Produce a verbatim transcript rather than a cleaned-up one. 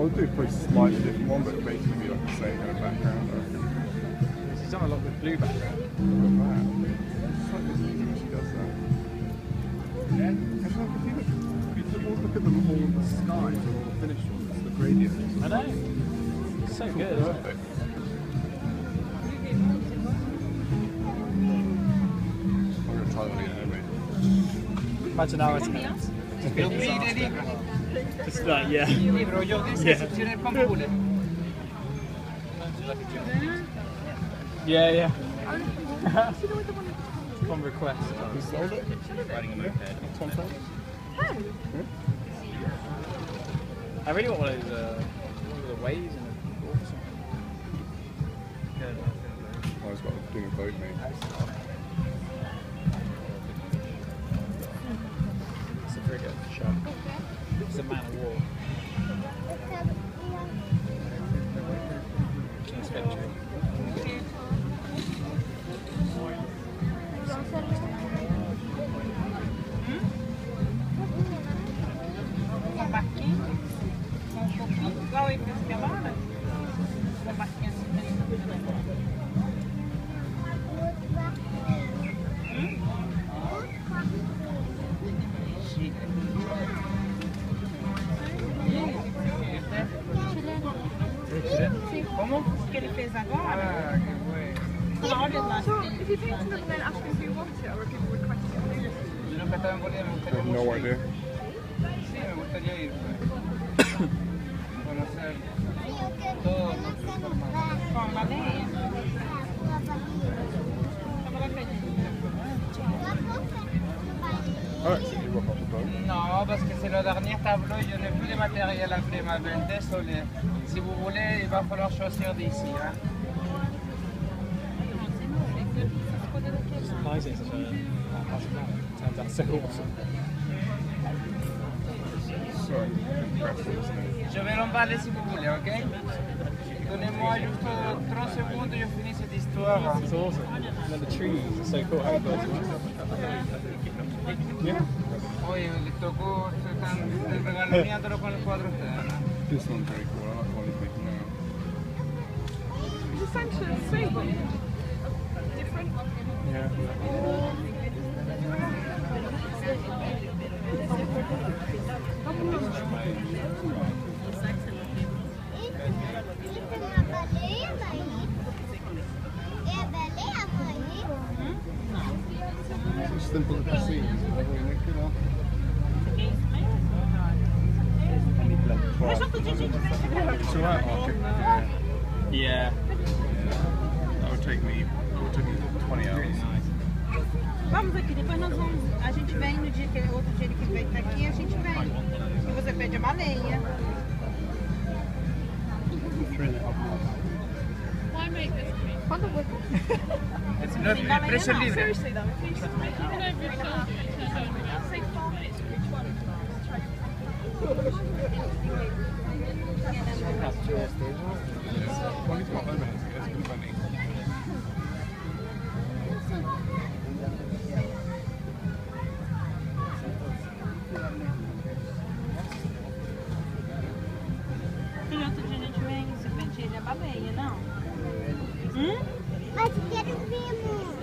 I'll do probably a slightly different one, but basically be like the same kind of background. I reckon. She's done a lot with blue background. Look at that. It's like this when she does that. Yeah. It's like if you look, if you look, look at them all in the skies or all the finished ones, the gradients. I know. It's so good. Perfect. I'm going to try that one again, mate. Imagine our attempts. Just like, yeah. Yeah. Yeah, yeah. On request. You sold it? Riding a moped. I really want one of those, uh, one of the waves and a boat or something. Oh, it's got a doing a boat, mate. It's a frigate shot. It's a man of war. It's adventure. ¿Cómo? ¿Qué le fez agora? So, if you paint them and then ask them if you want it, or if people request it. I have no idea. Sí, me gustaría ir. Conocer todo. Con la ley. Alright, so you rock off the boat. Non, parce que c'est le dernier tableau, je n'ai plus de matériel imprimable, désolé. Si vous voulez, il va falloir choisir d'ici. Hein. Nice, it's such a turns out so awesome. So impressive, isn't it? Je vais l'emballer si vous voulez, ok? Donnez-moi juste trois secondes et je finis cette histoire. It's awesome. And then the trees are so cool. How cool. Yeah. Oye, le tocó, se están regaloneándolo con el cuadro externo. This one's very cool. I like the one he's making now. It's essentially the same, but different. Yeah. It's simple to see. It's alright, Arctic. Yeah. Yeah. That would take me, that would take me twenty hours. Vamos aqui, depois nós vamos. A gente vem no dia que é outro dia que vem aqui, a gente vem. E você pede uma lenha. Quando eu vou? El precio es libre. Seriously though, please. Well, he's got overheads, it's good money. E outro dia a gente vem, você pede ele a baleia, não? Hum? Mas eu quero ver, amor.